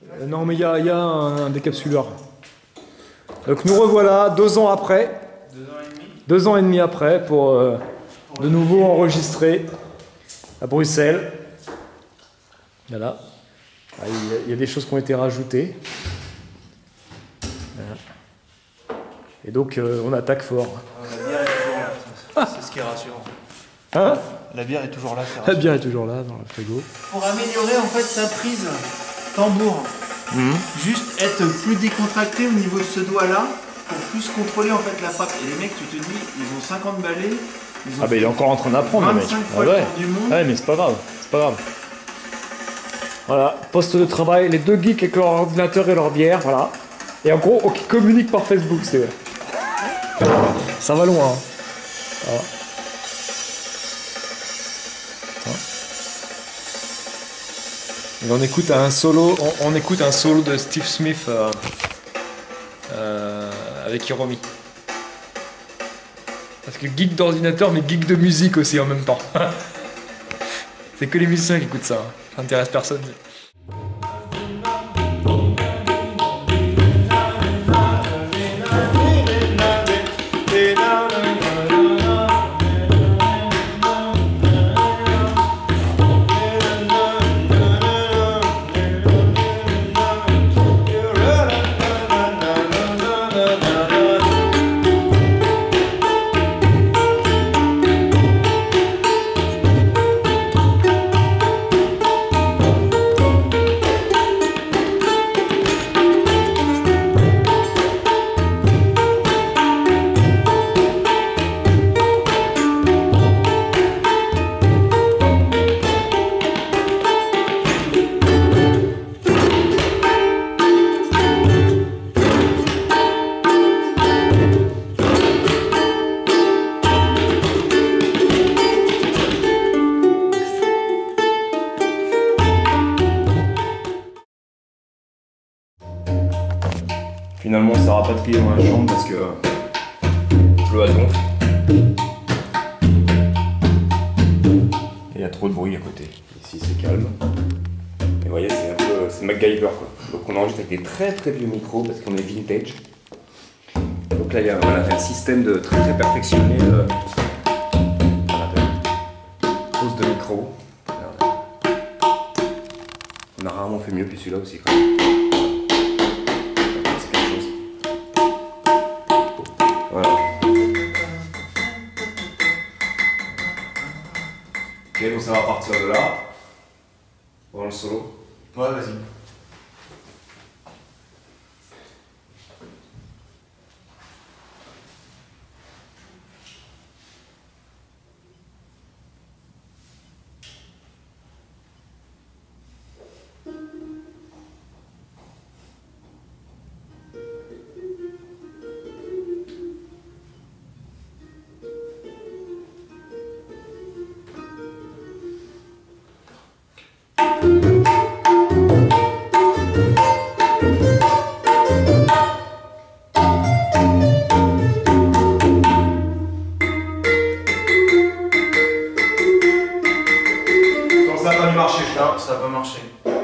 Non, mais il y a un décapsuleur. Donc nous revoilà 2 ans après. 2 ans et demi après pour de nouveau enregistrer à Bruxelles. Voilà. Il y a des choses qui ont été rajoutées. Voilà. Et donc on attaque fort. La bière est toujours là, c'est ce qui est rassurant. Hein? La bière est toujours là, c'est La rassurant. bière est toujours là dans le frigo. Pour améliorer en fait sa prise tambour, juste être plus décontracté au niveau de ce doigt-là, pour plus contrôler en fait la frappe. Et les mecs, tu te dis, ils ont 50 balais. Ah bah il est encore en train d'apprendre le mec. 25 fois Ah ouais. le tour du monde. Ouais mais c'est pas grave, c'est pas grave. Voilà, poste de travail, les 2 geeks avec leur ordinateur et leur bière, voilà. Et en gros, qui communiquent par Facebook, c'est... Ça va loin. Hein. Voilà. Et on écoute un solo, de Steve Smith avec Hiromi. Parce que geek d'ordinateur, mais geek de musique aussi en même temps. C'est que les musiciens qui écoutent ça. Hein. Ça intéresse personne. Finalement, ça a rapatrié dans la chambre parce que l'eau a donf. Il y a trop de bruit à côté. Ici, c'est calme. Et vous voyez, c'est un peu... c'est MacGyver, quoi. Donc on enregistre avec des très vieux micros parce qu'on est vintage. Donc là, il y a un système de très perfectionné pose de micro. On a rarement fait mieux, puis celui-là aussi, quand même. Voilà. Ok, donc ça va partir de là. Dans le solo. Ouais, vas-y. Ça va pas marcher.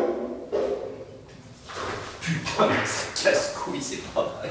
Putain, mais c'est casse-couille, c'est pas vrai.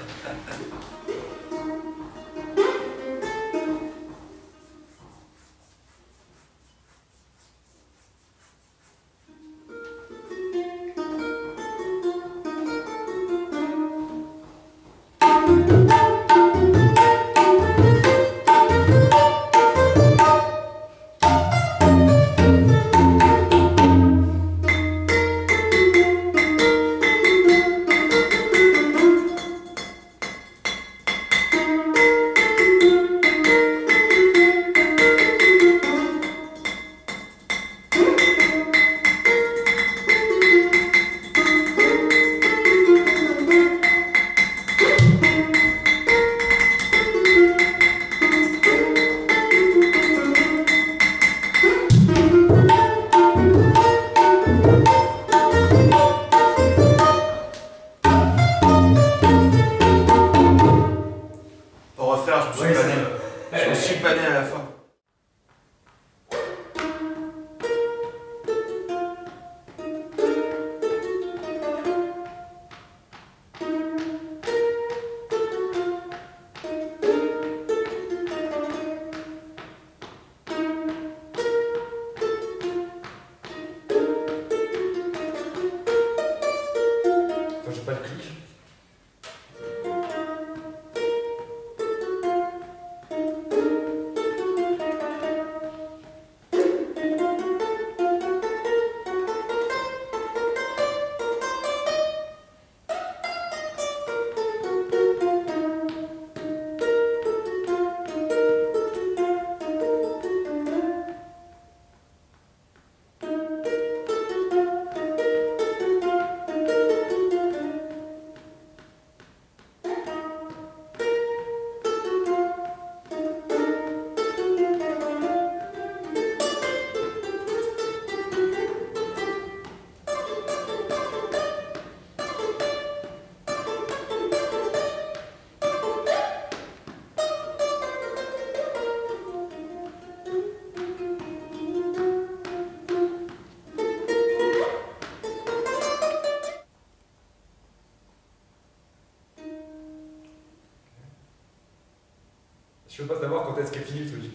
Je peux pas savoir quand est-ce qu'est fini le truc.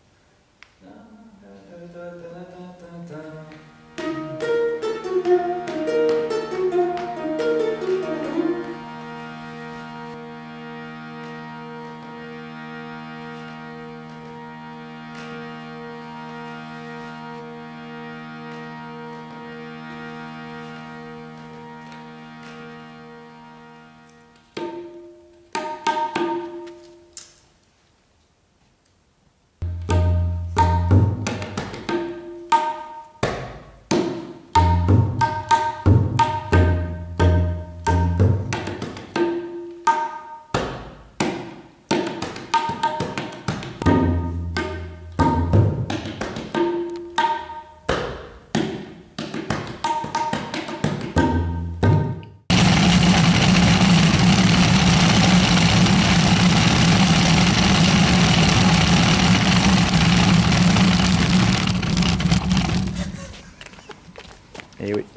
Eh oui.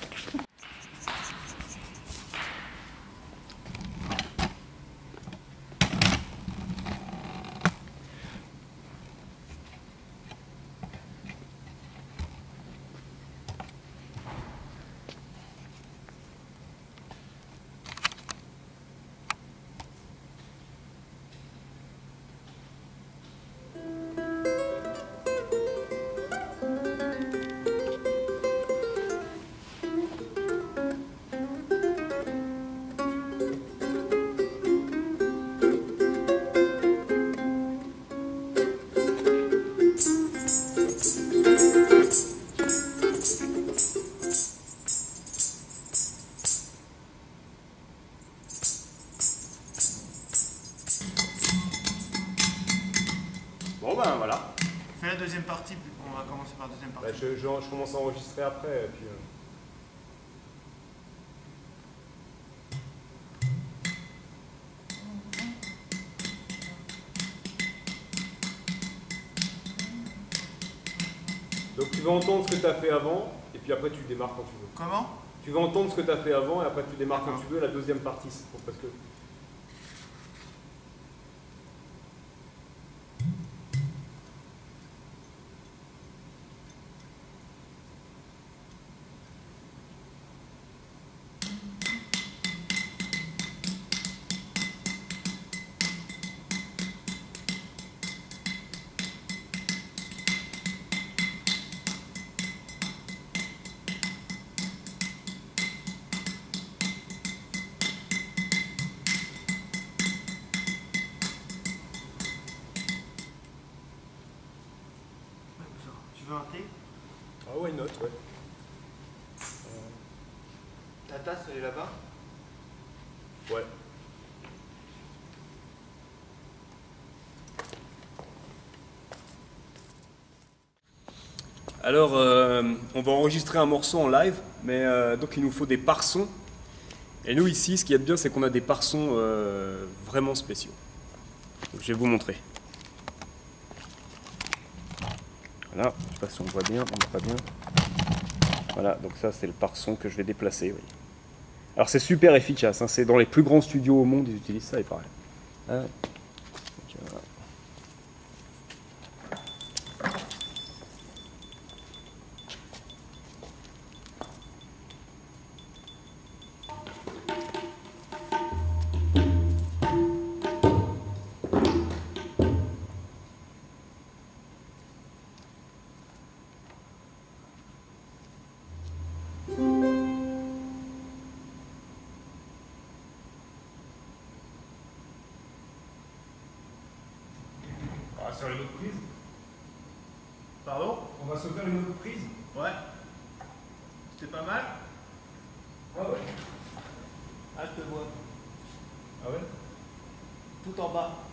Bon ben voilà. Fais la deuxième partie, on va commencer par la deuxième partie. Je commence à enregistrer après. Et puis, Donc tu vas entendre ce que tu as fait avant, et puis après tu démarres quand tu veux. Comment? Tu vas entendre ce que tu as fait avant, et après tu démarres quand tu veux. La deuxième partie, c'est parce que... Tu veux un thé? Ah ouais, une note, ouais. Ta tasse, elle est là-bas? Ouais. Alors, on va enregistrer un morceau en live, mais donc il nous faut des parsons. Et nous ici, ce qui est bien, c'est qu'on a des parsons vraiment spéciaux. Donc, je vais vous montrer. Voilà, je sais pas si on voit bien, on voit pas bien. Voilà, donc ça c'est le parson que je vais déplacer. Oui. Alors c'est super efficace, hein, c'est dans les plus grands studios au monde, ils utilisent ça, il paraît. Ah, donc, voilà. On va se faire une autre prise. Pardon? On va se faire une autre prise. Ouais. C'était pas mal? Ah ouais. Ah, je te vois. Ah ouais. Tout en bas.